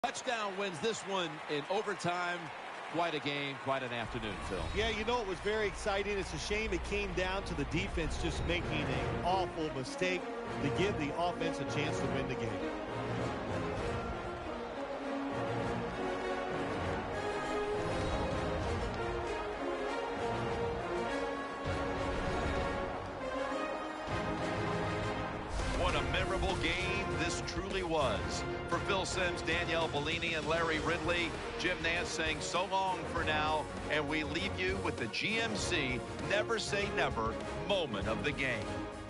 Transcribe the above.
Touchdown wins this one in overtime. Quite a game, quite an afternoon, Phil. Yeah, you know, it was very exciting. It's a shame it came down to the defense just making an awful mistake to give the offense a chance to win the game. What a memorable game this truly was. For Phil Simms, Danielle Bellini, and Larry Ridley, Jim Nance saying so long for now, and we leave you with the GMC Never Say Never moment of the game.